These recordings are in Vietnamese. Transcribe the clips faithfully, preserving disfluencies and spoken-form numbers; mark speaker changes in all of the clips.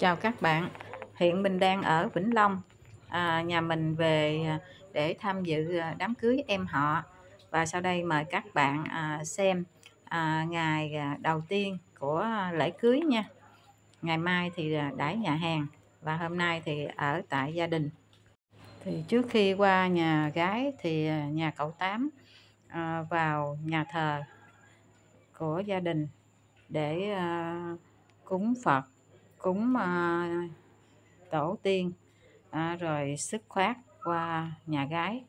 Speaker 1: Chào các bạn, hiện mình đang ở Vĩnh Long. À, nhà mình về để tham dự đám cưới em họ. Và sau đây mời các bạn à, xem à, ngày đầu tiên của lễ cưới nha. Ngày mai thì đãi nhà hàng và hôm nay thì ở tại gia đình. Thì trước khi qua nhà gái thì nhà cậu Tám à, vào nhà thờ của gia đình để à, cúng Phật, cúng à, tổ tiên, à, rồi sức khoát qua nhà gái.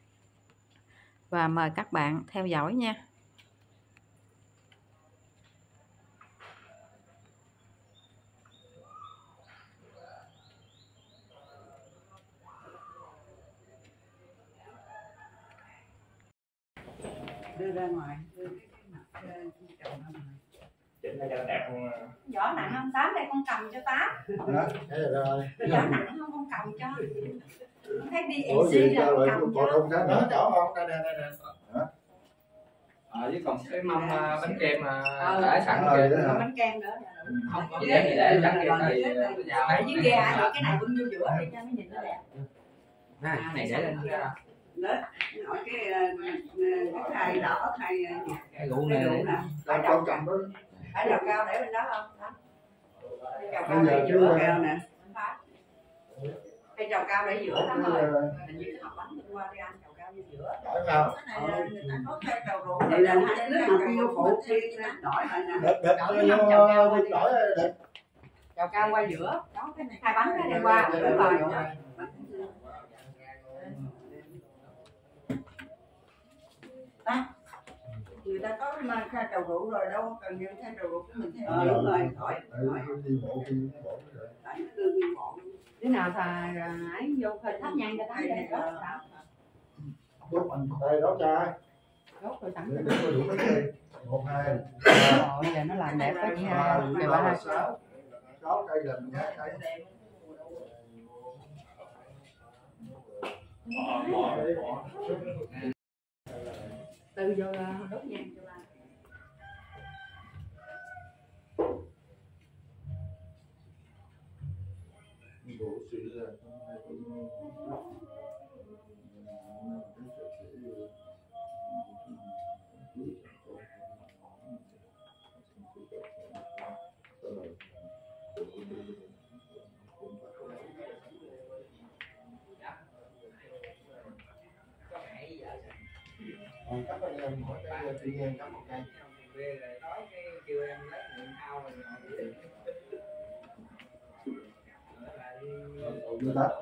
Speaker 1: Và mời các bạn theo dõi nha.
Speaker 2: Đưa ra ngoài, đưa cái chồng ra ngoài.
Speaker 3: Chỉnh nó cho đẹp không?
Speaker 4: Vỏ nặng không Tám, đây con cầm cho Tám.
Speaker 3: Đó, thế là rồi.
Speaker 4: Vỏ nặng không con cầm cho. Con thấy đi
Speaker 3: Ủa gì
Speaker 4: là
Speaker 3: cho
Speaker 4: con
Speaker 3: rồi
Speaker 4: cầm
Speaker 3: còn
Speaker 4: cho.
Speaker 3: không thấy nữa chỗ không? Đây đây đây đây.
Speaker 5: À, với còn cái mâm bánh kem mà
Speaker 4: Ờ,
Speaker 5: để sẵn
Speaker 3: ờ,
Speaker 5: kìa.
Speaker 3: vậy hả?
Speaker 4: Bánh kem nữa.
Speaker 5: Không có gì để để sẵn kìa thì vào.
Speaker 4: Để dưới kia ai cái này bưng vô giữa đi cho nó nhìn nó đẹp.
Speaker 5: Này, này để lên ra.
Speaker 2: Đó, hỏi cái cái khay đỏ khay
Speaker 5: Cái rượu này
Speaker 2: rượu nè.
Speaker 3: Con con cầm đó.
Speaker 4: Ở đầu cao để bên đó không? Đó. Chầu cao
Speaker 3: Bây giờ
Speaker 4: để
Speaker 3: chứ
Speaker 4: giữa
Speaker 2: keo nè.
Speaker 4: Cái chầu cao để giữa Tám ơi. Hình như cái hộp bánh bên qua đi ăn chầu cao vô giữa.
Speaker 3: Đổi không?
Speaker 4: Cái này là người ta có cây chầu rượu.
Speaker 2: Vậy là hai đứa mà kêu phụ tiên đổi lại nè.
Speaker 3: Đợt đợt vô đổi đợt.
Speaker 4: Chầu cao qua giữa. Đó cái này hai bánh cái này qua rồi rồi. Người ta có mang khay trầu rượu rồi đâu cần những khay trầu rượu của mình thêm.
Speaker 2: Ờ đúng rồi, hỏi
Speaker 3: Đấy, đi bộ đi bộ rồi.
Speaker 2: hỏi đưa đi bộ.
Speaker 4: Đứa nào thà ấy vô khơi thắp nhang cho Tám đây đó.
Speaker 3: Đốt anh đây đó cha.
Speaker 4: Đốt rồi sẵn.
Speaker 3: Để để có đủ mấy cây. Một hai.
Speaker 4: Rồi giờ nó làm đẹp đó chị hai. Đẹp ba hai.
Speaker 3: Sáu. Sáu cây là mình nhá cây.
Speaker 4: Từ vô đốt nhang cho ba.
Speaker 3: Đủ sự là còn các anh em mỗi cái tự nhiên cắm một cây
Speaker 5: Về rồi nói cái kêu em lấy miệng ao rồi
Speaker 3: ở dưới đất.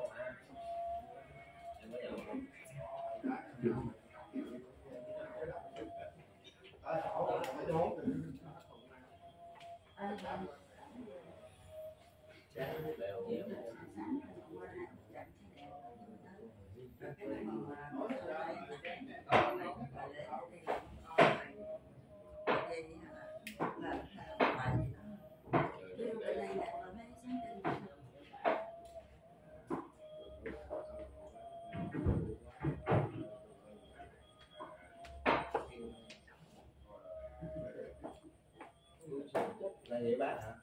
Speaker 3: Là vậy bác hả?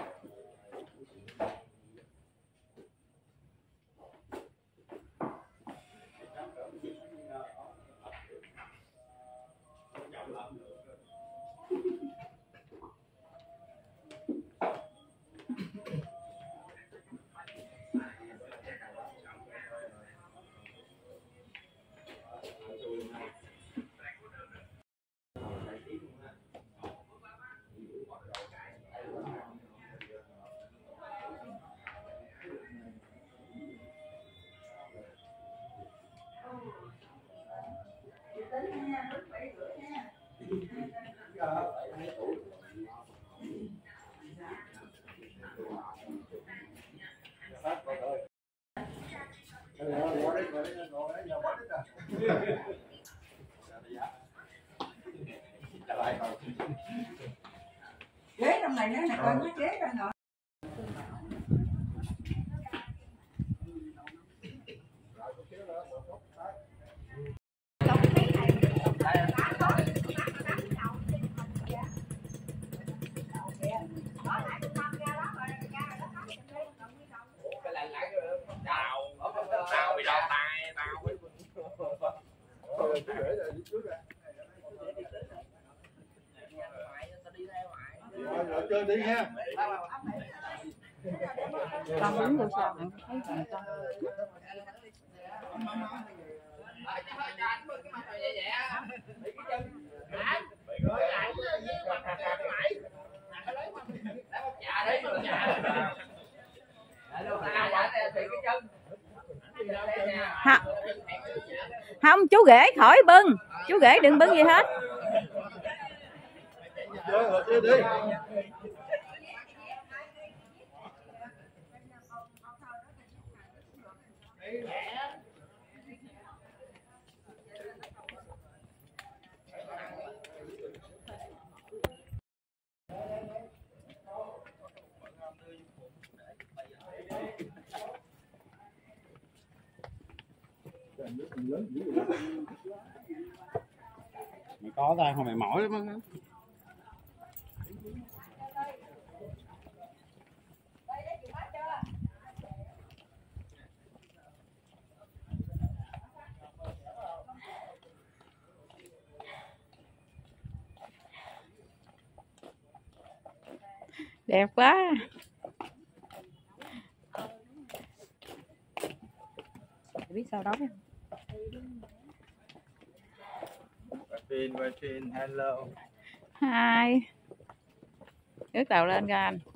Speaker 2: Ghế trong này nữa nè, coi cái ghế trong rồi.
Speaker 3: đi nha.
Speaker 1: Con đứng vô sao bạn thấy thằng con. Ha. Không, chú rể khỏi bưng, chú rể đừng bưng gì hết.
Speaker 3: Chơi đi.
Speaker 6: Mày có tay không mày mỏi lắm á.
Speaker 1: Đẹp quá. Biết sao đó không?
Speaker 3: Quay quay phim, hello.
Speaker 1: Hai. Nước đầu lên coi anh.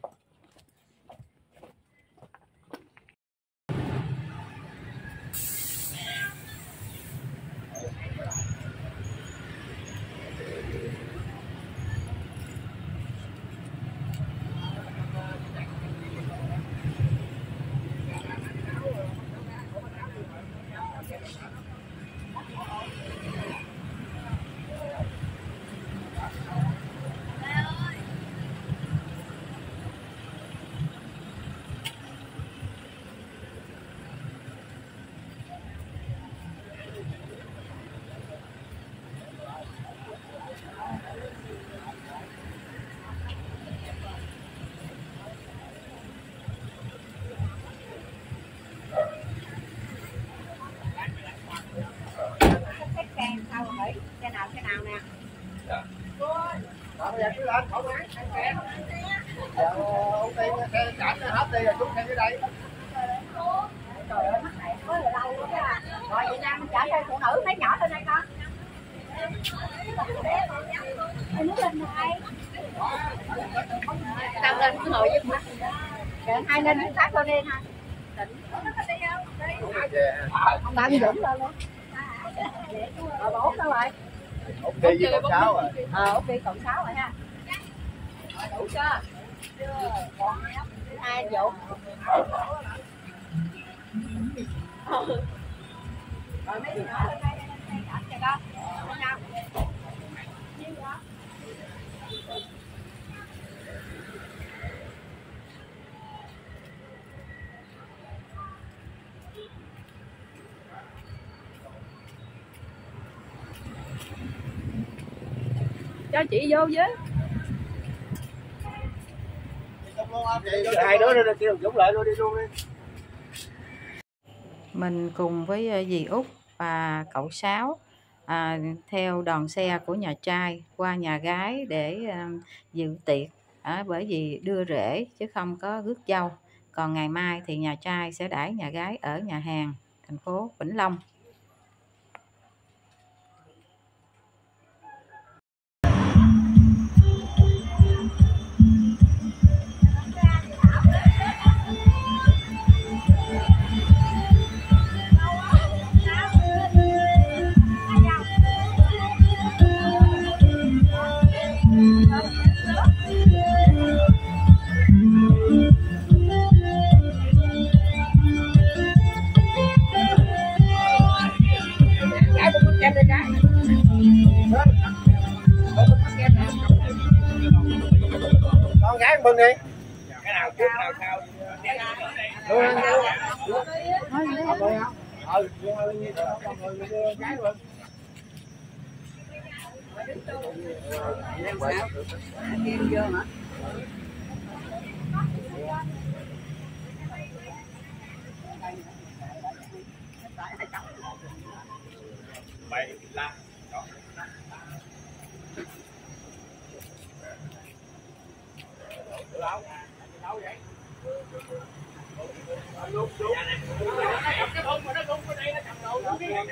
Speaker 2: Cái nào cái nào nè.
Speaker 5: Dạ.
Speaker 3: Bây giờ cứ lên, không bán. Giờ ưu tiên xe chảnh hết đi rồi xuống xe dưới đây.
Speaker 2: Trời ơi, mắc này có là lâu quá à. Rồi vậy nha, mình chở theo phụ nữ thấy nhỏ lên đây con. Ê, nước lên này. Tao lên cái ngồi với mắt. Kệ hai lên nước khác lên đi ha. Ông Đăng Dũng lên luôn. Rồi bốn đâu rồi?
Speaker 3: Út đi với con sáu rồi.
Speaker 2: Ờ, Út đi cộng sáu rồi ha. Rồi đủ chưa? Còn hai vụ. Rồi mấy đứa nhỏ lên đây đây cảnh kìa con. Lên nào.
Speaker 1: Cho chị vô với.
Speaker 3: Hai đứa đi kêu Dũng lại luôn đi luôn đi.
Speaker 1: Mình cùng với dì Út và cậu Sáu à, theo đoàn xe của nhà trai qua nhà gái để à, dự tiệc, à, bởi vì đưa rể chứ không có rước dâu. Còn ngày mai thì nhà trai sẽ đãi nhà gái ở nhà hàng thành phố Vĩnh Long.
Speaker 3: Con gái mừng đi.
Speaker 6: Cái nào trước nào sau.
Speaker 3: Đưa lên đưa. Ừ, đưa gái luôn.
Speaker 2: Kim vô hả?
Speaker 6: Bảy la. cái bông mà nó rung ở đây nó cầm đồ nó biết.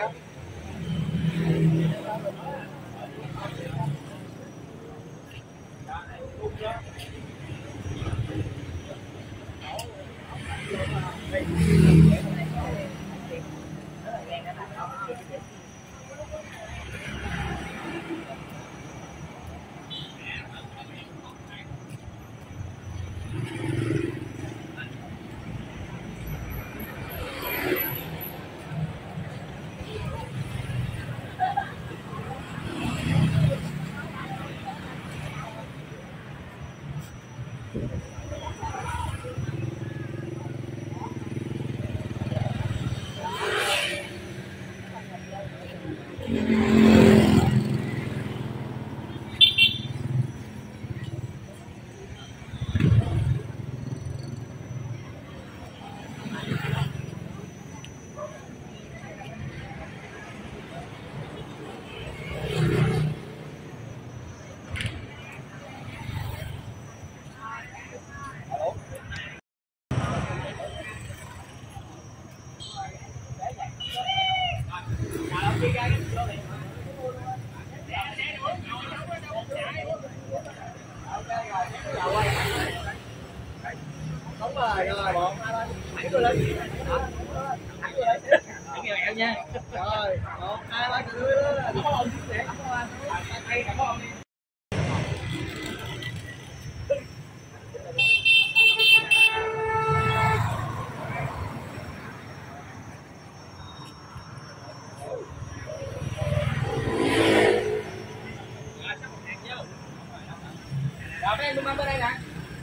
Speaker 3: Đúng rồi, rồi. Một, hai, ba. Thẳng tôi lên. Thẳng tôi lên. Thẳng nghèo nghèo nha. Rồi, một, hai, ba, từ từ lên. Cảm ơn ông chứ để. Cảm ơn anh. Đây, cảm ơn ông đi.
Speaker 6: Rồi mấy anh bưng mâm bên đây nè.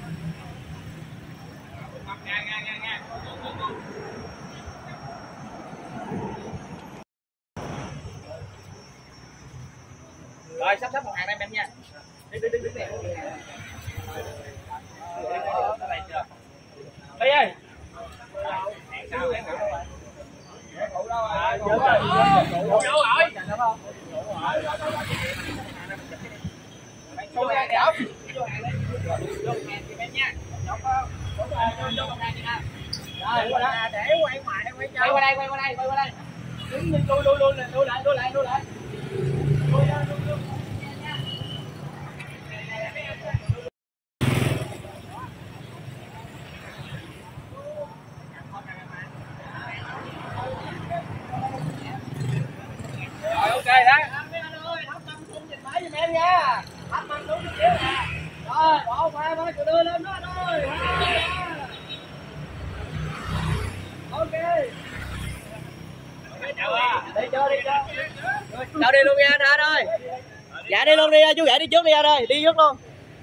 Speaker 3: Rồi sắp sắp một hàng đây em nha. Đi đi đi đi. Đây ơi. Sao em đâu rồi? À, vô rồi. Vô rồi. Vô hàng đảo. Vô hàng đi. Vô hàng thì em nha. Vô không? Vô vô hàng đi ha. Rồi, qua đó. Để quay ngoài quay cho. Quay qua đây, quay qua đây, quay qua đây. Đứng lui lui lui lui lại, lui lại, lui lại. Lui ra, lui lui. Rồi ok đó. Mấy anh ơi, hấp mâm xuống nhìn máy giùm em nha. Hấp mâm xuống chút xíu nè. Rồi, bỏ qua mấy cứ đưa lên đó anh ơi. Ok. Đi cho đi cho. Đâu đi luôn nha anh ơi. Dạ đi luôn đi chú Gãy đi trước đi anh ơi, đi trước luôn.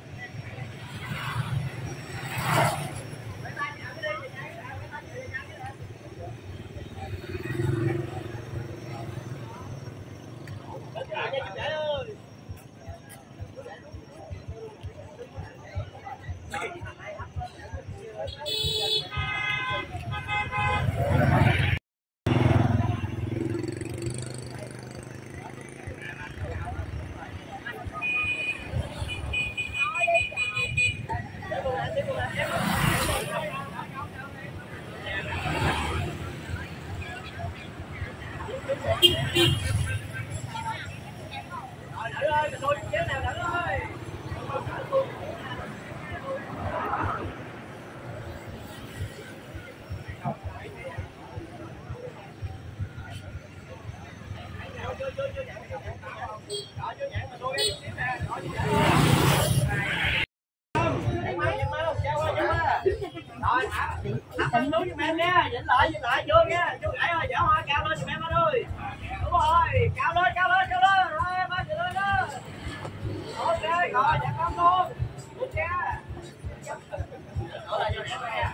Speaker 3: Thịnh xuống giùm em nha, dịnh lại, dịnh lại, vô nha, chú Gãy ơi, dở hoa cao lên giùm em anh ơi. Đúng rồi, cao lên, cao lên, cao lên, rồi em ơi, lên đó. Ok, rồi, dạ con luôn. Được nha. Đổ lại vô để nha.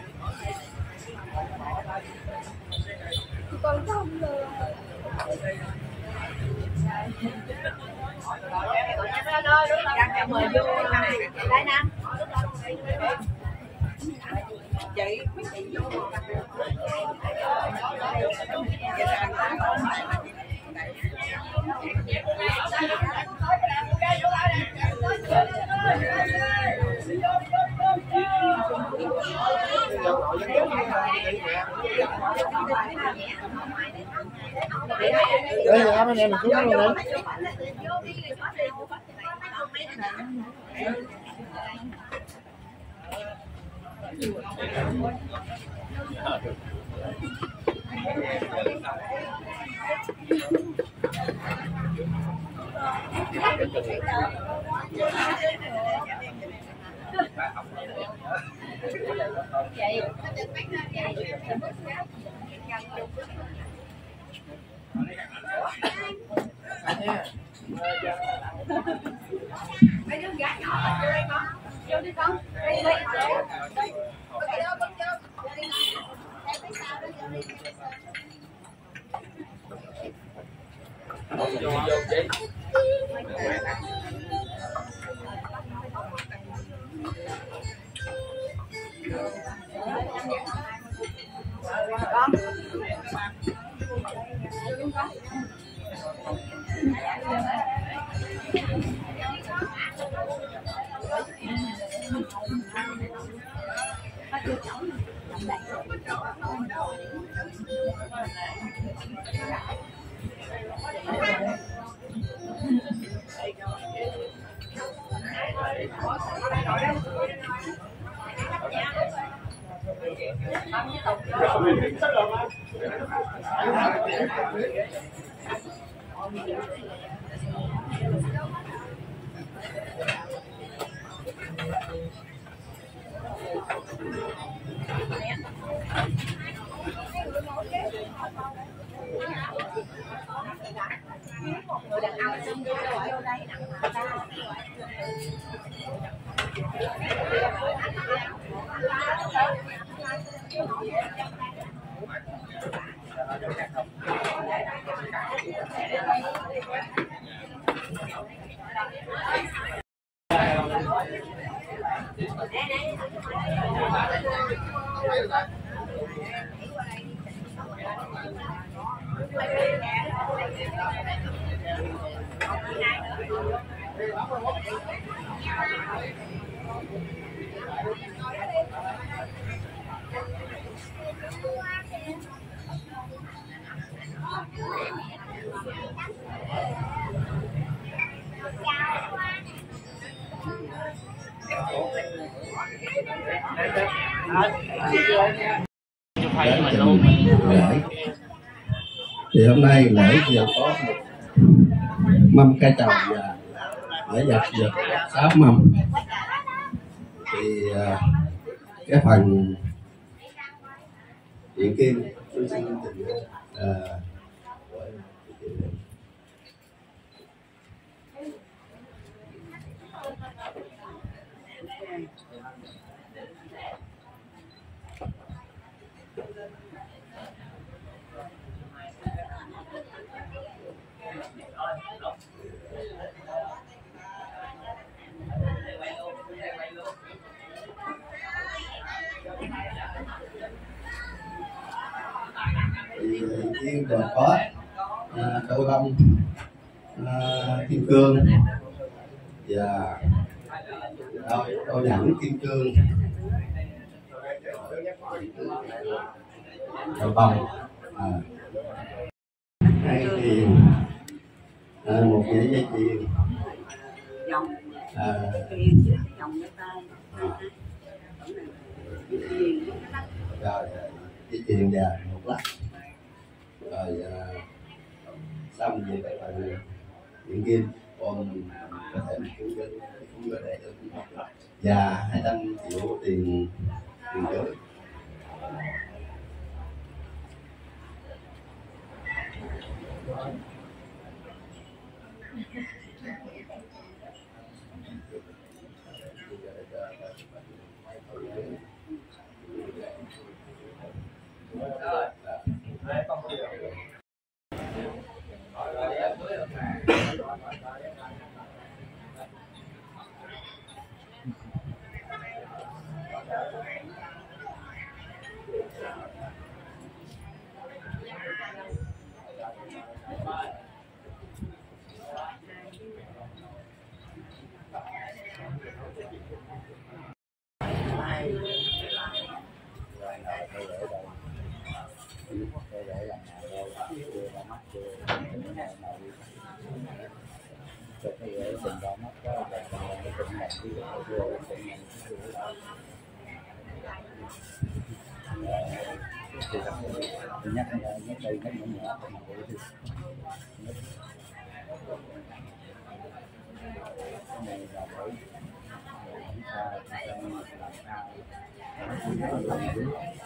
Speaker 2: Con không được.
Speaker 4: Mời vô đây nè. Chị
Speaker 3: Vô nội dân chúng
Speaker 6: Đây là anh em mình xuống luôn đấy.
Speaker 2: Mấy đứa gái nhỏ vô đây con, vô đi con, đây đây, đây, con vô con vô, vô đi con, em thấy sao đó vô đi.
Speaker 5: Vô vô chị.
Speaker 2: Con. Người đàn ông xinh vô đây nặng mà ta.
Speaker 7: Thì hôm nay lễ vừa có một mâm cây trầu và lễ dập dập sáu mâm. Thì uh, cái phần điện kim tôi xin trình uh, Tiên còn có à, cầu lông, à, kim cương và đôi, đôi nhẫn kim cương, cầu bông, à, hai tiền, à, một dãy dây chuyền, à, rồi dây chuyền và một lắc. Rồi uh, xong về cái phần điện kim còn có thể cũng có cũng có thể được và hai trăm triệu tiền tiền cưới. nhắc nhắc đây nhắc nhỏ nhỏ này là phải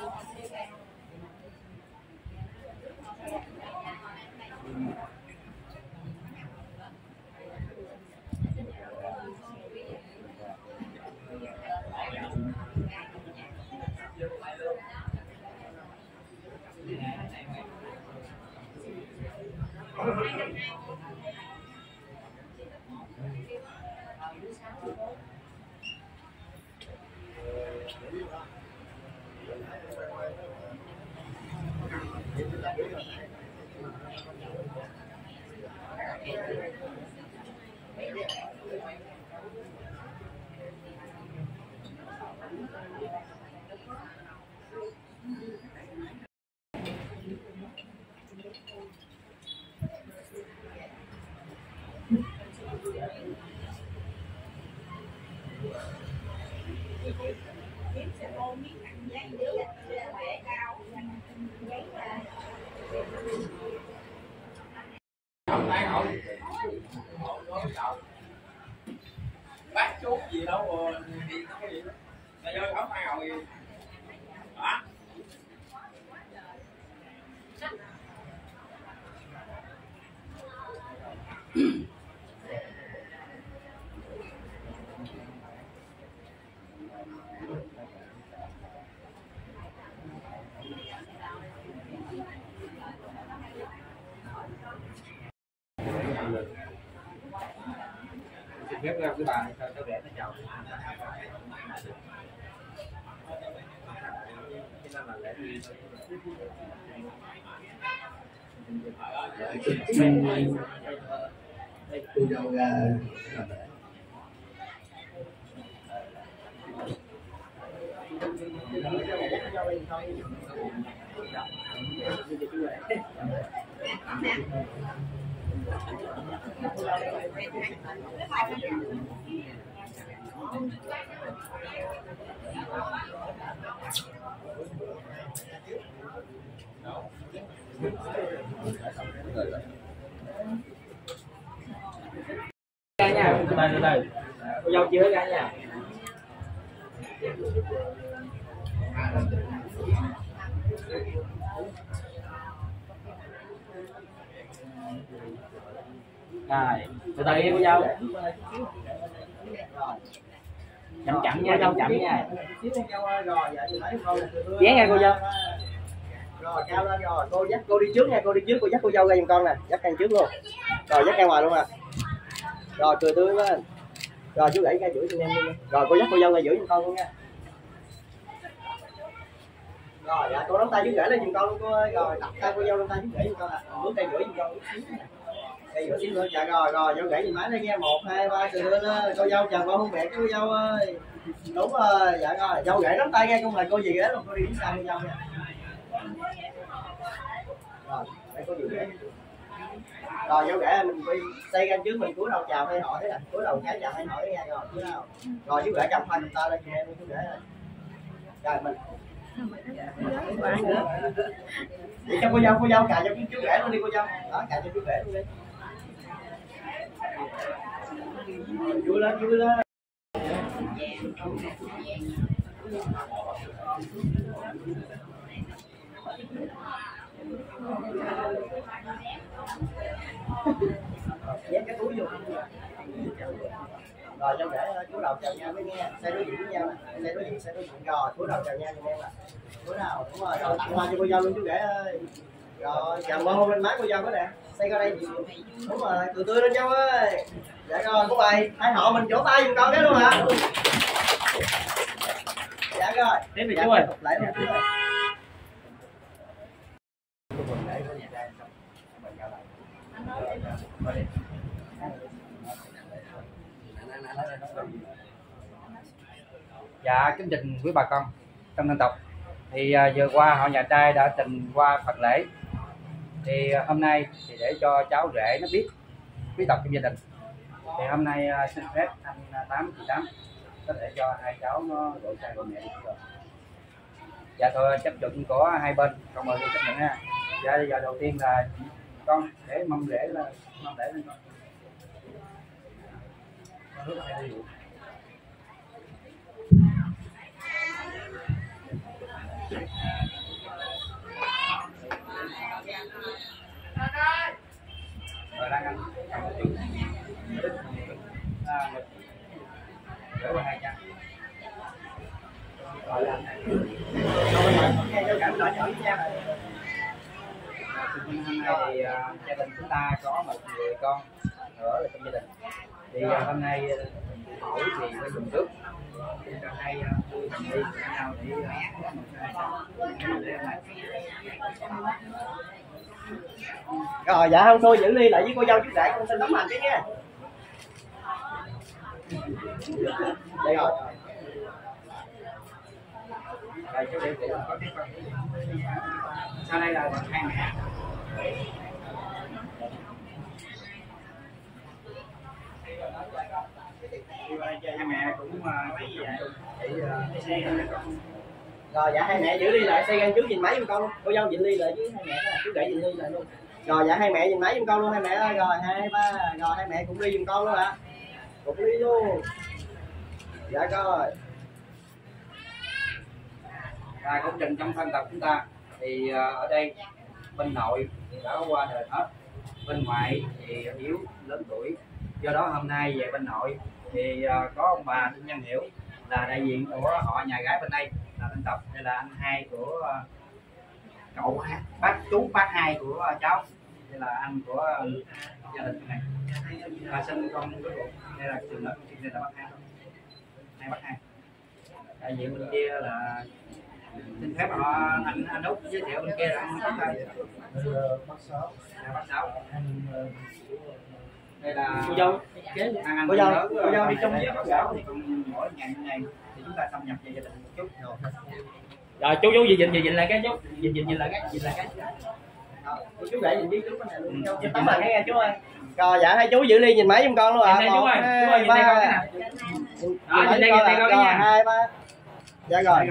Speaker 3: bác chút gì đâu rồi đi cái gì đó là do áo phao gì hả?
Speaker 5: Ghép ra cái bàn cho cháu rẻ nó chào.
Speaker 7: cô dâu ra
Speaker 3: Ra nha, từ từ từ từ. Cô dâu chưa ra nha. Rồi, từ từ đi cô dâu. Chậm chậm nha, chậm chậm nha. Dán nha cô dâu.
Speaker 6: Rồi cao lên rồi, cô dắt cô đi trước nha, cô đi trước, cô dắt cô dâu ra giùm con nè, dắt ăn trước luôn. Rồi dắt ra ngoài luôn à. Rồi cười tươi lên. Rồi chú gãy ra giữa cho em luôn. Rồi cô dắt cô dâu ra giữa giùm con luôn nha. Rồi dạ cô nắm tay chú rể lên giùm con luôn cô ơi. Rồi đặt tay cô dâu lên tay chú rể giùm con nè. Bước tay giữa giùm con chút xíu nè. Tay giữa xíu nữa. Dạ rồi rồi dâu rể nhìn máy đây nghe. một hai ba cười tươi lên. Cô dâu chào con hôn mẹ cô dâu ơi. Đúng rồi, dạ rồi. Dâu rể nắm tay nghe con mời cô gì ghế luôn, cô đi đứng sau cô dâu nha. Rồi, đây có gì ghế. Rồi dâu rể mình đi xây ra trước mình cúi đầu chào hay hỏi thế nè, cúi đầu cái chào hay hỏi nha rồi cúi đầu. Rồi chú rể cầm hai cầm tay lên cho em chú rể ơi. Rồi mình vậy cho cô dâu, cô dâu cà cho chú rể luôn đi cô dâu. Đó cà cho chú rể luôn đi. Vui lên vui lên. Nhét cái túi vô. Rồi dâu rể cúi đầu chào nhau với nghe, xe đối diện với nhau nè, xe đối diện xe đối diện rồi cúi đầu chào nhau giùm em nè. Cúi đầu đúng rồi, rồi tặng hoa cho cô dâu luôn chú rể ơi. Rồi chào mơ hôn lên má cô dâu đó nè, xe qua đây đúng rồi, cười tươi lên dâu ơi. Dạ rồi cô bày hai họ mình vỗ tay giùm con cái luôn hả? Dạ rồi
Speaker 3: đến về chú ơi.
Speaker 6: Lại luôn chú ơi.
Speaker 8: Dạ kính trình quý bà con trong dân tộc. Thì à, vừa qua họ nhà trai đã trình qua phần lễ. Thì à, hôm nay thì để cho cháu rể nó biết quý tộc trong gia đình. Thì hôm nay à, xin phép anh à, Tám chị Tám có thể cho hai cháu nó gọi sang mẹ được rồi. Dạ thôi chấp thuận của hai bên, con mời đi chấp nhận ha. Dạ giờ đầu tiên là con để mâm rễ là mâm rễ lên con. Rồi đang ăn. Để qua hai chân. Rồi làm này. Hôm nay thì uh, gia đình chúng ta có một người con ở trong gia đình. Thì uh, hôm nay uh, hỏi thì phải dùng nước. Cho hai tôi đồng đi với nhau để
Speaker 6: rồi dạ không thôi giữ ly lại với cô dâu chút để con xin tấm hành cái nha. Đây rồi.
Speaker 8: Rồi chú để để có cái con. Sau đây là hai mẹ. Hai mẹ cũng mấy gì vậy? Để
Speaker 6: Rồi dạ hai mẹ giữ ly lại, xây gan chú nhìn máy giùm con luôn. Cô dâu nhìn ly lại với hai mẹ đó, chú để nhìn ly lại luôn. Rồi dạ hai mẹ nhìn máy giùm con luôn hai mẹ ơi. Rồi hai ba, rồi hai mẹ cũng ly giùm con luôn ạ. À. Cũng ly luôn. Dạ coi.
Speaker 8: À, công trình trong thân tộc chúng ta thì uh, ở đây bên nội thì đã qua đời hết, bên ngoại thì yếu lớn tuổi, do đó hôm nay về bên nội thì uh, có ông bà Đinh Nhân Hiểu là đại diện của họ nhà gái bên đây là thân tộc, đây là anh hai của uh, cậu bác chú bác hai của uh, cháu, đây là anh của uh, gia đình này và sinh con cuối cùng, đây là trường lớp đây là bác hai hai bác hai. Đại diện bên kia là xin phép họ anh anh Út giới thiệu bên kia là anh chúng ta bác Sáu, bác Sáu. Đây là
Speaker 6: cô dâu,
Speaker 8: anh
Speaker 6: cô dâu, cô dâu đi trong với bác Sáu
Speaker 8: thì còn mỗi ngày này thì chúng ta xâm nhập về gia đình một chút.
Speaker 3: Rồi chú chú gì nhìn gì nhìn lại cái chú nhìn nhìn nhìn lại cái nhìn lại cái
Speaker 6: chú để nhìn với chú cái này luôn. Chú tấm hình nghe chú ơi. Rồi dạ hai chú giữ ly nhìn máy giùm con luôn ạ.
Speaker 3: Nhìn đây chú ơi, chú ơi nhìn đây con cái nào. Đó nhìn đây nhìn đây con cái nha.
Speaker 6: Hai ba. Dạ rồi.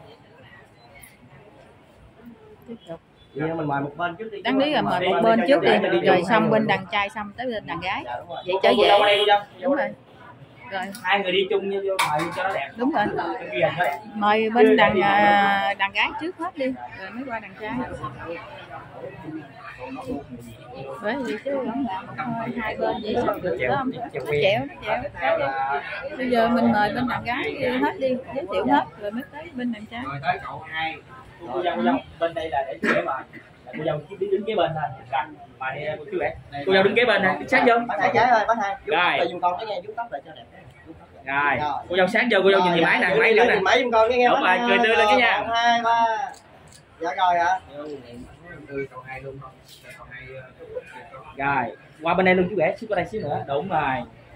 Speaker 6: Vậy mình mời một bên trước đi.
Speaker 1: Đáng lý là mời một bên trước đi, rồi xong bên đàn trai xong tới bên đàn gái. Vậy trở về. Đúng rồi. Rồi.
Speaker 3: Hai người đi chung như vô mời cho nó đẹp.
Speaker 1: Đúng rồi. Mời bên đàn đàn gái trước hết đi, rồi mới qua đàn trai. Bởi vì chứ không làm hai bên vậy sao được đó không? Nó chẹo, nó chẹo. Bây giờ mình mời bên đàn gái hết đi, giới thiệu hết rồi mới tới bên đàn trai.
Speaker 8: Rồi tới cậu hai.
Speaker 3: Cô dâu, cô dâu bên đây là để chú để mời. Cô dâu chỉ đứng kế bên thôi. Rồi, mà đi chú rể. Cô dâu đứng kế bên nè, sát vô.
Speaker 6: Bác hai trái ơi, bác hai.
Speaker 3: Rồi.
Speaker 6: Tôi dùng con cái nghe chú tóc lại cho đẹp.
Speaker 3: Rồi. Cô dâu sát vô, cô dâu nhìn nhìn máy nè, máy nữa nè.
Speaker 6: Nhìn máy giùm con cái nghe.
Speaker 3: Đúng rồi, cười tươi lên cái nha.
Speaker 6: hai ba. Dạ rồi ạ.
Speaker 3: Rồi, qua bên đây luôn chú rể, xíu qua đây xíu nữa. Đúng rồi.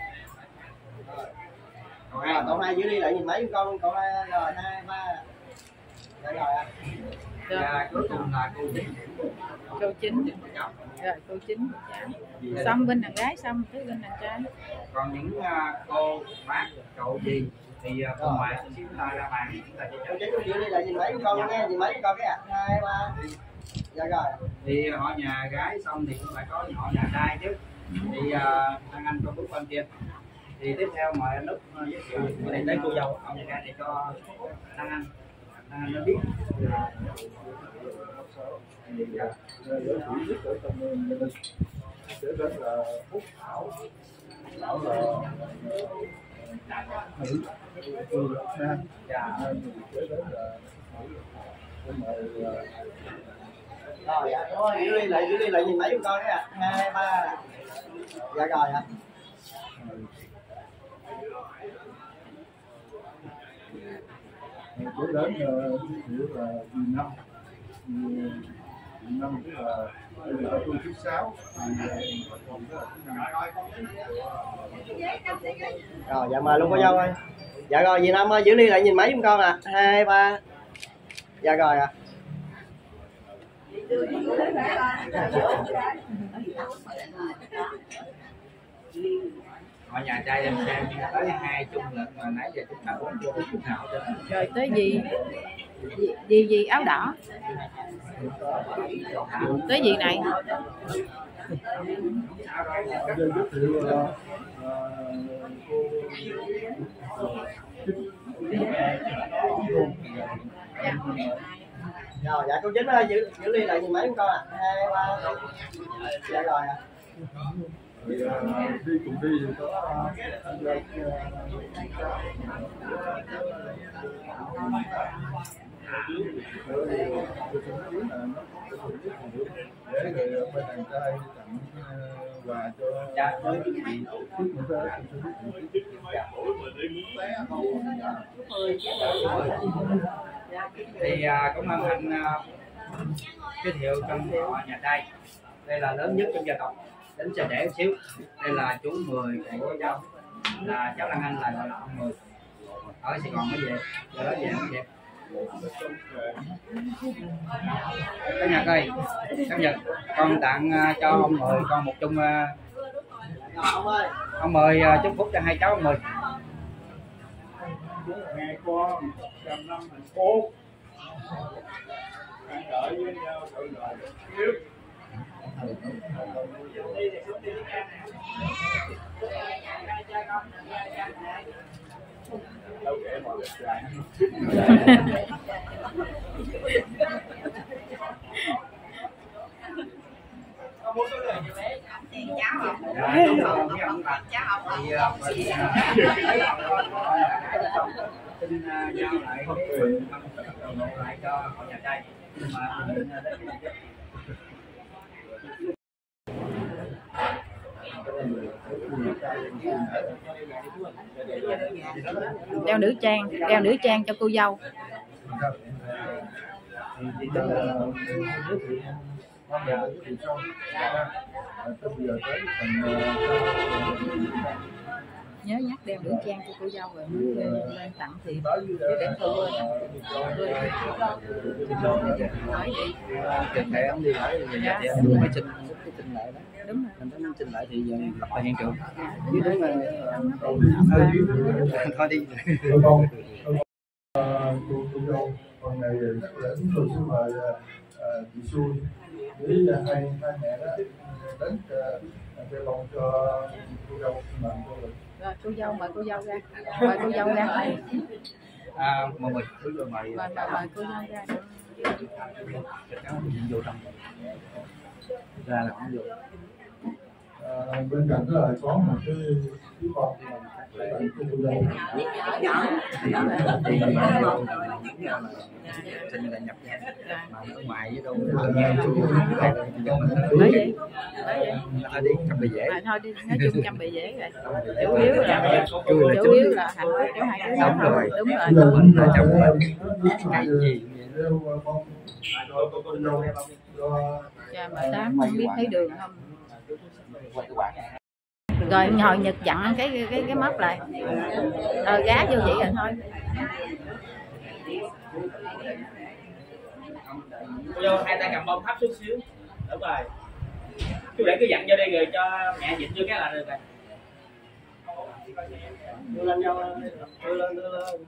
Speaker 6: Cậu hai, cậu hai giữ đi lại nhìn máy giùm con luôn, cậu hai rồi hai ba. Dạ rồi ạ.
Speaker 8: Và cuối cùng là cô chính.
Speaker 1: Cô chính. Rồi cô chính. Xong bên đàn gái xong tới bên đàn trai.
Speaker 8: Còn những uh, cô bác cậu gì thì uh, cô ngoại chúng ta ra bàn chúng ta sẽ
Speaker 6: Cô chính giữ đi lại nhìn máy giùm con nghe, nhìn máy giùm con cái ạ. hai ba. Dạ rồi.
Speaker 8: Thì họ nhà gái xong thì cũng phải có họ nhà trai chứ. Thì uh, anh anh con bước bên kia. Thì tiếp theo mời anh Út uh, giới thiệu bên đây tới cô dâu họ nhà gái để cho anh anh anh nó biết.
Speaker 6: Rồi dạ, thôi giữ đi lại, giữ đi lại nhìn máy giùm con cái ạ. hai ba. Dạ rồi ạ.
Speaker 9: Bữa đến hiểu là Việt Nam Việt Nam tức là bây giờ tôi thứ sáu còn rất là
Speaker 6: rồi dạ mời luôn cô dâu ơi. Dạ rồi Việt Nam ơi giữ đi lại nhìn máy giùm con ạ. À. hai ba. Dạ rồi ạ. À.
Speaker 8: Họ nhà trai em xem tới hai chung lận mà nãy giờ chúng ta cũng chưa biết chút nào cho
Speaker 1: rồi tới gì gì gì, gì áo đỏ tới gì này
Speaker 9: giới thiệu
Speaker 6: Rồi, dạ cô Chính ơi, giữ giữ ly lại nhìn mấy con à? Hai ba. Dạ rồi ạ.
Speaker 9: Rồi đi cùng đi thì có anh Lê để rồi bên đàn trai tặng quà cho
Speaker 8: dạ thì à, cảm ơn anh à, giới thiệu trong họ nhà trai. Đây là lớn nhất trong gia tộc, đến sẽ để một xíu. Đây là chú Mười của cháu, là cháu Lan Anh là gọi là ông Mười, ở Sài Gòn mới về, giờ đó về mới về. Cả nhà ơi, cảm nhật con tặng uh, cho ông Mười con một chung uh,
Speaker 6: ông ơi,
Speaker 8: ông Mười uh, chúc phúc cho hai cháu ông Mười.
Speaker 9: hai con trăm năm hạnh phúc, ăn đợi với nhau tự lợi yêu. Đâu kể mọi việc dài.
Speaker 2: Tiền cháu không?
Speaker 8: Dạ, đúng rồi, mấy ông bà.
Speaker 2: Cháu không?
Speaker 8: Thì mình xin giao lại cái lại cho họ nhà trai mà mình
Speaker 1: đeo nữ trang đeo nữ trang cho cô dâu. Nhớ nhắc đeo nữ trang cho cô dâu rồi mới lên tặng thì để cô quên nói gì
Speaker 8: thẻ ông đi hỏi về nhà chị mới xin xin lại đó.
Speaker 1: Đúng rồi,
Speaker 8: mình phải xin lại thì lập lại hiện trường chứ đúng là thôi đi.
Speaker 9: Cô dâu phần này rất là chúng tôi xin mời chị Xuôi với hai hai mẹ đó đến cái lòng cho cô dâu mời cô được.
Speaker 1: Rồi cô dâu mời cô dâu ra, mời cô dâu ra.
Speaker 8: À, mời mời cô dâu mời
Speaker 1: mời mời cô dâu ra.
Speaker 8: Cháu vô trong ra là không vô.
Speaker 9: À, bên cạnh đó là có một cái cái con để tặng cho cô dâu.
Speaker 8: Xin là nhập nhà mà ở ngoài với đâu
Speaker 1: Nói gì?
Speaker 8: thôi đi cầm bị dễ.
Speaker 1: À, thôi đi, nói chung chăm bị dễ rồi. Chủ yếu là chủ yếu là hạnh phúc cho hai đứa.
Speaker 8: Đúng rồi,
Speaker 1: đúng rồi.
Speaker 8: Đúng rồi, trong cái gì
Speaker 1: Cha mà tám không biết thấy đường không. Rồi hồi Nhật chặn cái cái cái móc lại. Ờ gá vô vậy rồi thôi.
Speaker 3: Cô dâu hai tay cầm bông thấp chút xíu. Đúng rồi. Chú để cứ dặn vô đây rồi cho mẹ dịch vô cái là được rồi.
Speaker 6: đưa lên nhau, đưa lên đưa lên.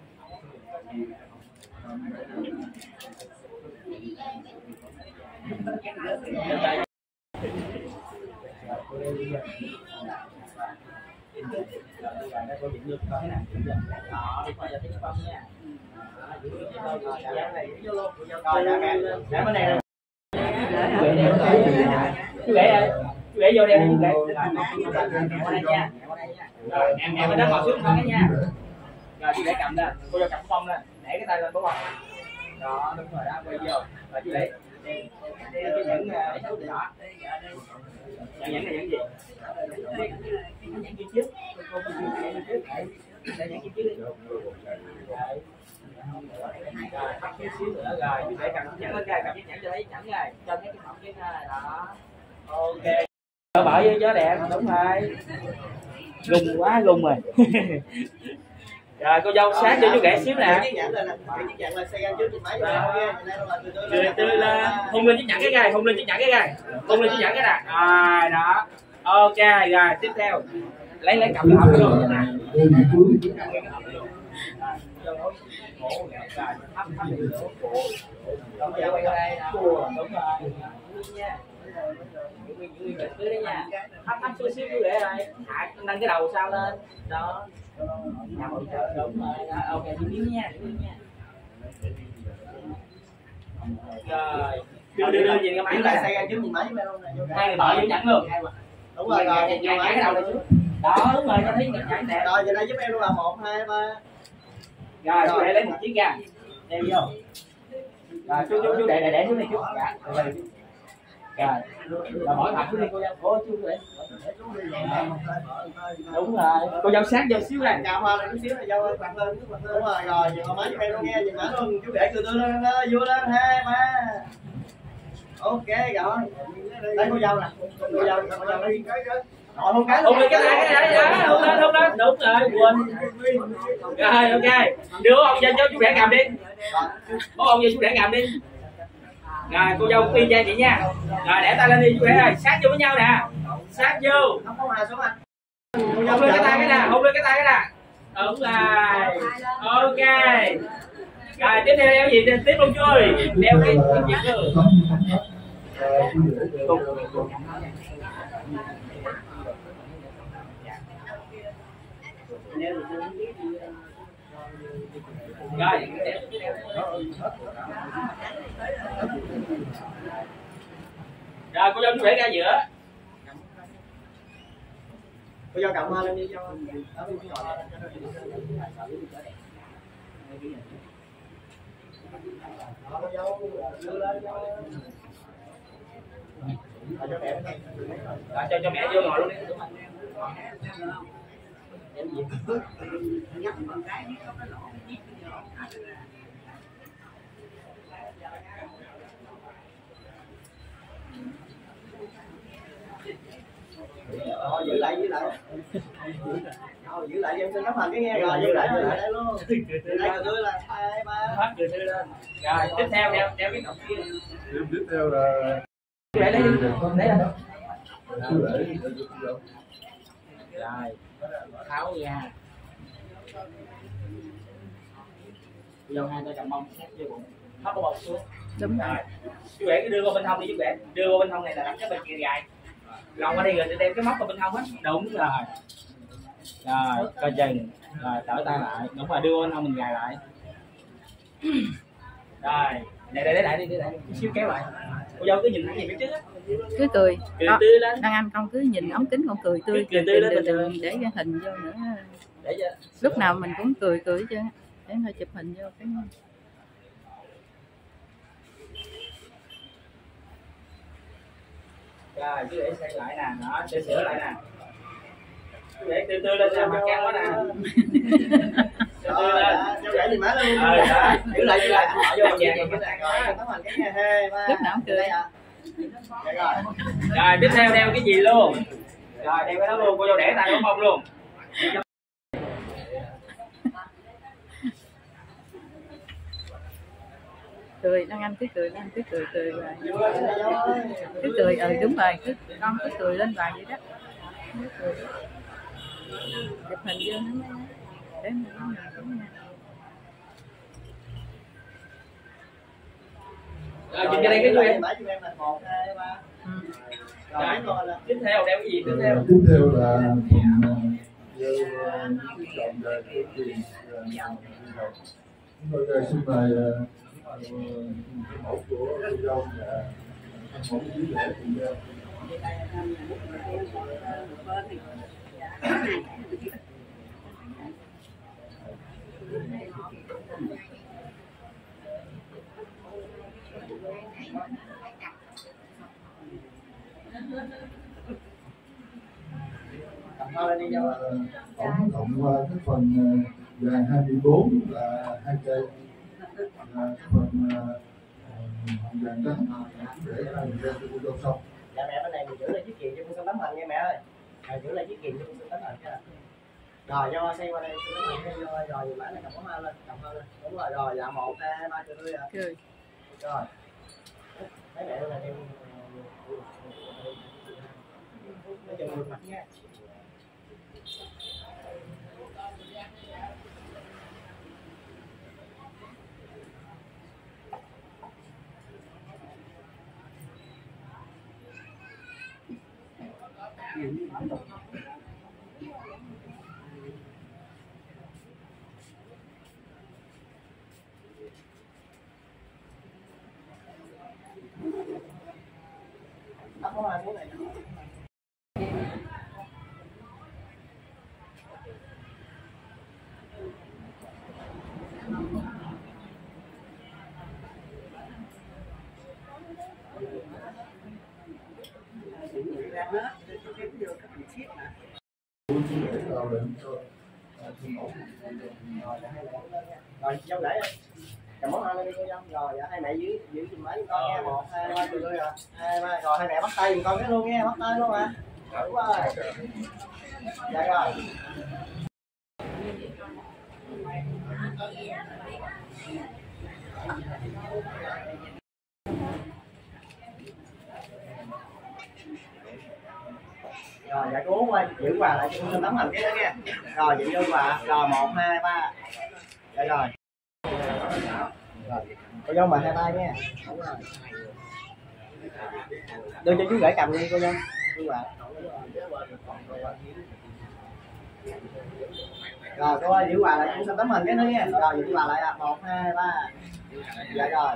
Speaker 3: Chú để ơi, chú để vô đây chú để. Qua đây nha. Rồi em em ở đó ngồi xuống thôi nha. Rồi chú để cầm lên, cô cho cầm bông lên, để cái tay lên bông. Đó đúng rồi đó, quay vô. Rồi chú để cái nhẫn nhỏ. Nhẫn này nhẫn gì? Nhẫn kim chích. Cô có nhẫn kim chích. Đây nhẫn kim chích đi. Rồi, bắt chút xíu nữa rồi, chú để cầm nhẫn lên kìa, cầm chiếc nhẫn cho lấy nhẫn rồi, cho mấy cái hộp cái này đó. Ok. Ở bờ với gió đẹp, đúng rồi. Lung quá lung rồi. Rồi cô dâu sát cho chú rể xíu nè. Từ từ lên, hung lên chiếc nhẫn cái gai, hung lên chiếc nhẫn cái gai, hung lên chiếc nhẫn cái nè. Rồi đó. Ok rồi, tiếp theo lấy lấy cầm cái hộp luôn. ngủ rồi thắp thắp được rồi bây giờ quay đây đúng rồi nha cưới đấy nha thắp thắp xíu xíu để rồi hạ nâng cái đầu sao lên đó đúng rồi ok đi nha rồi đưa đưa đưa gì cái máy
Speaker 6: lại
Speaker 3: lại
Speaker 6: xây ra trước nhìn máy với luôn này
Speaker 3: hai người bỏ vô nhẫn luôn
Speaker 6: đúng rồi rồi
Speaker 3: nhảy cái đầu này xuống đó đúng rồi cho thấy nhảy đẹp
Speaker 6: rồi giờ đây giúp em luôn là một hai ba
Speaker 3: rồi chú để lấy một chiếc ra đeo vô rồi chú chú chú để để để xuống này chú rồi rồi hỏi mặt xuống đi cô dâu cô chú để đúng rồi cô dâu sát vô xíu này
Speaker 6: chào hoa lên chút xíu này dâu quạt lên đúng rồi rồi nhìn máy giúp em luôn nghe nhìn máy luôn chú để từ từ lên vô lên hai ba ok rồi đây cô dâu nè cô dâu cô dâu đi rồi hôn cái
Speaker 3: hôn lên cái này cái này hôn lên hôn lên đúng rồi quên rồi ok đưa ông cho chú rể cầm đi bố ông cho chú rể cầm đi rồi cô dâu y chang vậy nha rồi để tay lên đi chú rể ơi sát vô với nhau nè sát vô hôn lên cái tay cái nè hôn lên cái tay cái nè đúng rồi ok rồi tiếp theo đeo gì tiếp luôn chú ơi đeo cái cái gì cơ rồi rồi cô dâu chú rể ra giữa
Speaker 6: cô dâu cầm hoa lên đi cho cô dâu đưa lên
Speaker 3: rồi cho cho mẹ vô ngồi luôn đi
Speaker 6: rồi giữ lại giữ lại rồi giữ lại em xin cắm hành cái nghe rồi giữ lại giữ lại đây luôn giữ lại từ từ là hai ba
Speaker 3: hết từ từ lên rồi tiếp theo đeo đeo cái cọc kia
Speaker 9: tiếp theo là
Speaker 3: để lấy lấy lên
Speaker 9: chú rể
Speaker 3: rồi tháo ra vô hai tay cầm mông sát vô bụng thấp cái bông xuống
Speaker 1: đúng rồi
Speaker 3: chú rể cứ đưa qua bên hông đi chú rể đưa qua bên hông này là đặt cái bên kia dài lòng qua đây rồi đem cái móc vào bên hông á đúng rồi rồi coi chừng rồi trở tay lại đúng rồi đưa qua bên hông mình gài lại rồi để để để lại đi để lại xíu kéo lại cô dâu cứ nhìn thẳng gì phía trước á
Speaker 1: cứ cười
Speaker 3: cười
Speaker 1: đó,
Speaker 3: tươi lên
Speaker 1: Đăng Anh con cứ nhìn ống kính con cười tươi
Speaker 3: cười tươi lên
Speaker 1: đừng,
Speaker 3: bình
Speaker 1: đừng để cái hình vô nữa
Speaker 3: để cho
Speaker 1: lúc nào mình cũng cười cười chứ để hơi chụp hình vô cái
Speaker 3: rồi chú để xây lại nè đó để sửa lại nè chú để tươi tươi lên nè mặt căng quá nè
Speaker 6: rồi cho rể nhìn má luôn
Speaker 3: rồi
Speaker 6: giữ lại giữ lại
Speaker 3: bỏ vô vàng vàng cái này
Speaker 6: rồi tấm hành cái nghe hai ba
Speaker 1: lúc nào cũng cười
Speaker 6: rồi
Speaker 3: rồi tiếp theo đeo cái gì luôn rồi đeo cái đó luôn cô dâu để tay bấm bông luôn
Speaker 1: cười Đăng Anh cứ cười lên cứ cười cười hoài cứ cười ừ đúng rồi cứ con cứ cười lên hoài vậy đó cứ cười. Chụp hình vô nó mới để mình có nhìn cũng nha.
Speaker 3: rồi chụp cho đây cái chú em
Speaker 6: một hai ba
Speaker 3: rồi tiếp theo đeo cái gì tiếp theo
Speaker 9: tiếp theo là phần gieo cái chọn về cái tiền chúng tôi xin mời mẫu của cô dâu và mẫu chú rể cùng nhau. Tổng cộng qua cái phần vàng hai mươi bốn là hai cây, và cái phần vàng trắng để làm ra cho cô dâu xong.
Speaker 6: Dạ mẹ bên này mình giữ lại chiếc kiềm cho con tấm hình nha mẹ ơi. Rồi giữ lại chiếc kiềm cho con tấm hình nha. Rồi cho xây qua đây tấm hình rồi rồi nhìn mã này cầm hoa lên, cầm hoa lên. Đúng rồi rồi dạ một hai ba cười rồi.
Speaker 1: Cười.
Speaker 6: Rồi. Thấy mẹ bên này em nó chừng gương mặt nha.
Speaker 9: để vào lệnh cho thương mẫu.
Speaker 6: Rồi dâu để cầm món ăn lên đi cô dâu. Rồi dạ, hai mẹ giữ giữ giùm máy con nha. Một hai ba tụi tôi rồi. Hai ba rồi hai mẹ bắt tay giùm con cái luôn nha, bắt tay luôn à. Đúng rồi. Dạ rồi. Rồi dạ cô Út ơi, giữ quà lại cho con tấm hình cái đó nha. Rồi giữ vô quà. Rồi một hai ba. Dạ rồi. Rồi. Cô dâu mà hai tay nha. Đúng rồi. Đưa cho chú rể cầm đi cô dâu. Giữ quà. Rồi cô ơi giữ quà lại cho tấm hình cái nữa nha. Rồi giữ quà lại à. Một hai ba. Dạ rồi.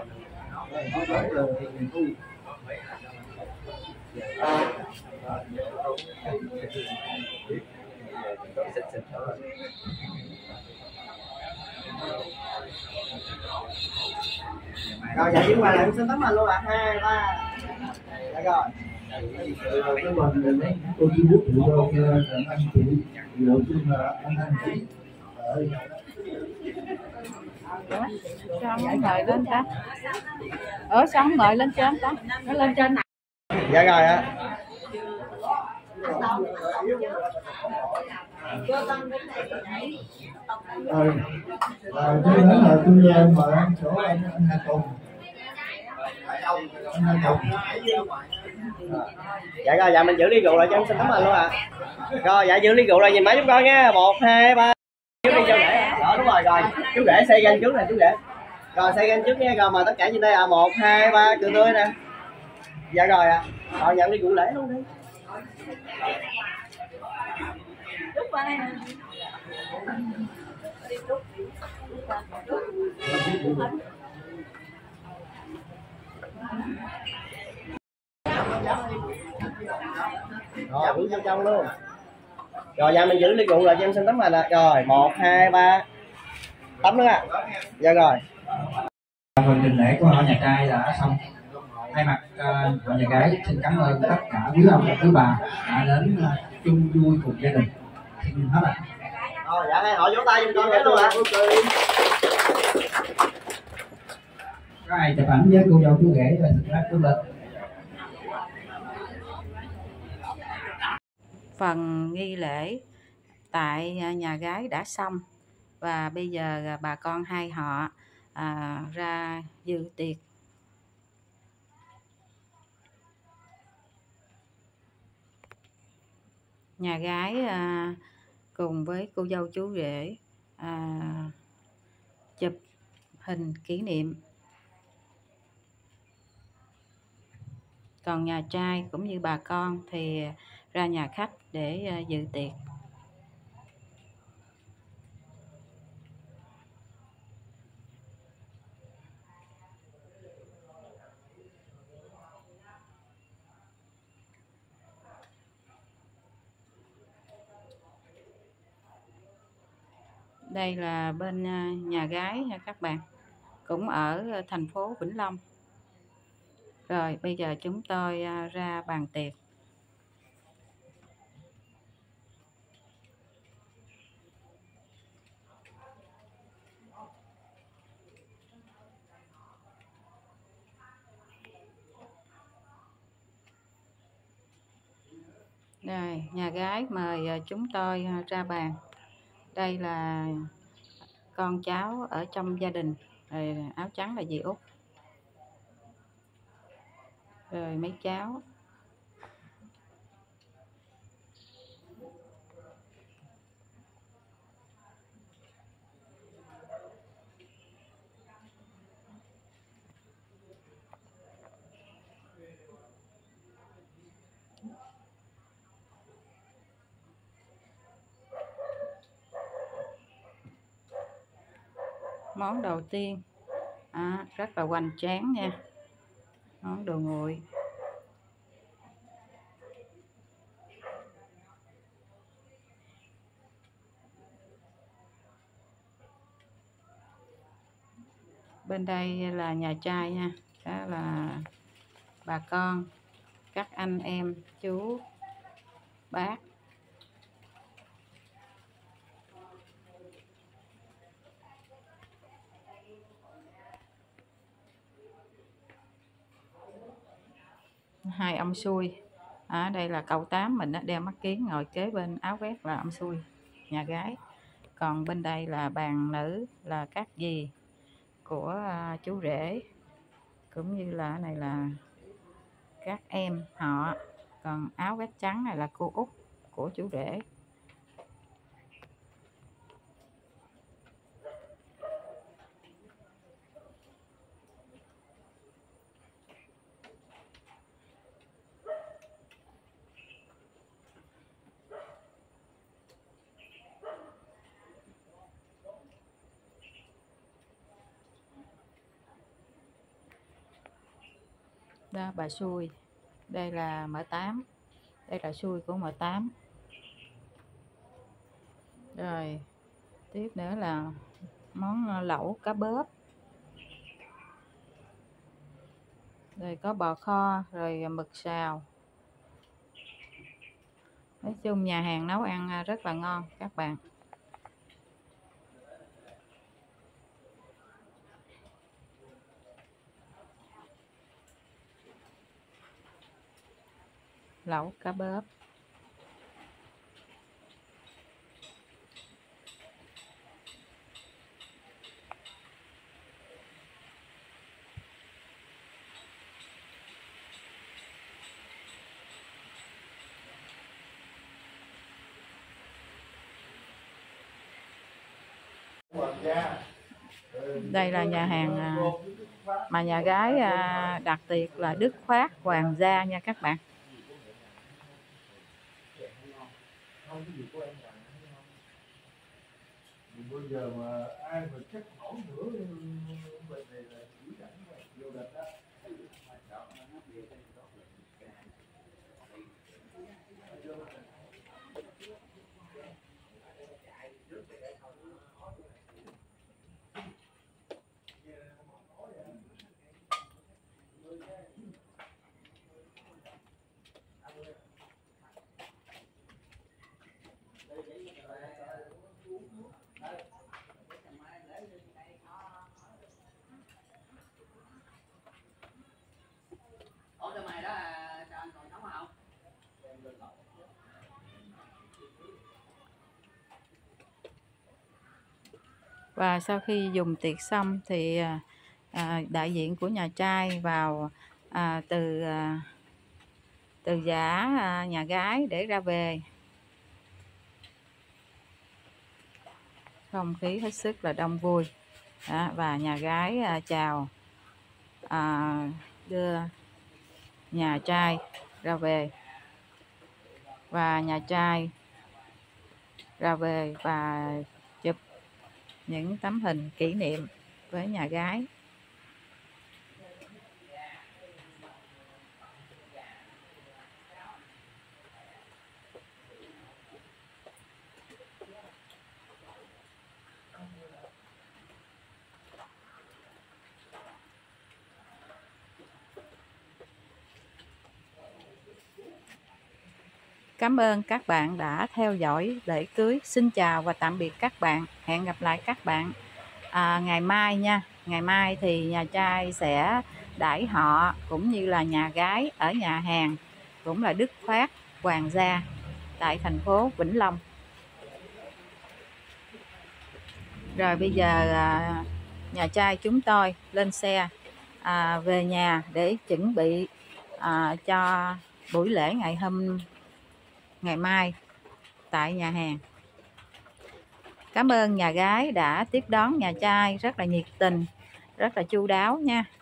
Speaker 6: Rồi dạ giữ quà lại xin tấm hình luôn ạ. Hai ba. Dạ rồi.
Speaker 9: Cái mình đấy tôi chỉ biết tự do cho anh chị đầu tiên là anh anh chị ở
Speaker 1: sao không mời lên ta? Ở sao không mời lên trên ta? Nó lên trên này.
Speaker 6: Dạ rồi ạ.
Speaker 9: rồi là cho nên là tôi mời anh chỗ anh anh Hà Tùng anh Hà Tùng.
Speaker 6: Dạ rồi dạ mình giữ ly rượu lại cho em xin tấm hình luôn ạ. À. Rồi dạ giữ ly rượu lại nhìn máy giúp con nha. Một hai ba. Chú đi cho rể. Đó đúng rồi rồi. Chú rể xây gan trước nè chú rể. Rồi xây gan trước nha. Rồi mời tất cả trên đây ạ. À. Một hai ba cười tươi nè. Dạ rồi ạ. À. Rồi nhận ly rượu lễ luôn đi.
Speaker 2: Chúc qua đây nè.
Speaker 6: Rồi bước vô trong luôn. Rồi dạ mình giữ ly rượu lại cho em xin tấm hình ạ. À. Rồi một hai ba. Tấm nữa ạ. À. Dạ rồi.
Speaker 8: Phần trình lễ của họ nhà trai đã xong. Thay mặt uh, họ nhà gái xin cảm ơn tất cả quý ông và quý bà đã đến uh, chung vui cùng gia đình. Xin hết ạ.
Speaker 6: Rồi dạ hai họ vỗ tay giùm con cái luôn ạ.
Speaker 8: Có ai chụp ảnh với cô dâu chú rể và xin phép lên.
Speaker 1: Phần nghi lễ tại nhà gái đã xong và bây giờ bà con hai họ à, ra dự tiệc. Nhà gái à, cùng với cô dâu chú rể à, chụp hình kỷ niệm. Còn nhà trai cũng như bà con thì ra nhà khách để à, dự tiệc. Đây là bên nhà gái nha các bạn, cũng ở thành phố Vĩnh Long. Rồi bây giờ chúng tôi ra bàn tiệc. Rồi nhà gái mời chúng tôi ra bàn. Đây là con cháu ở trong gia đình. Rồi áo trắng là dì Út. Rồi mấy cháu. món đầu tiên à, rất là hoành tráng nha, món đồ nguội. Bên đây là nhà trai nha, đó là bà con, các anh em, chú, bác. Hai ông xui. À, đây là cậu Tám mình đeo mắt kiếng ngồi kế bên áo vest là ông xui, nhà gái. Còn bên đây là bàn nữ là các dì của uh, chú rể, cũng như là này là các em họ. Còn áo vest trắng này là cô út của chú rể. Đó bà xui. Đây là mợ tám. Đây là xui của mợ tám. Rồi tiếp nữa là món lẩu cá bớp. Rồi có bò kho, rồi mực xào. Nói chung nhà hàng nấu ăn rất là ngon các bạn. Lẩu cá bớp. Đây là nhà hàng à, mà nhà gái à, đặt tiệc là Đức Phát Hoàng gia nha các bạn.
Speaker 9: Bây giờ mà ai mà chắc nổi nữa bên này là chỉ cảnh vô địch đó.
Speaker 1: Và sau khi dùng tiệc xong thì à, đại diện của nhà trai vào à, từ à, từ giả à, nhà gái để ra về. Không khí hết sức là đông vui. Đó, và nhà gái à, chào à, đưa nhà trai ra về, và nhà trai ra về và chụp những tấm hình kỷ niệm với nhà gái. Cảm ơn các bạn đã theo dõi lễ cưới. Xin chào và tạm biệt các bạn. Hẹn gặp lại các bạn à, ngày mai nha. Ngày mai thì nhà trai sẽ đãi họ cũng như là nhà gái ở nhà hàng cũng là Đức Phát Hoàng gia tại thành phố Vĩnh Long. Rồi bây giờ à, nhà trai chúng tôi lên xe à, về nhà để chuẩn bị à, cho buổi lễ ngày hôm ngày mai tại nhà hàng. Cảm ơn nhà gái đã tiếp đón nhà trai rất là nhiệt tình, rất là chu đáo nha.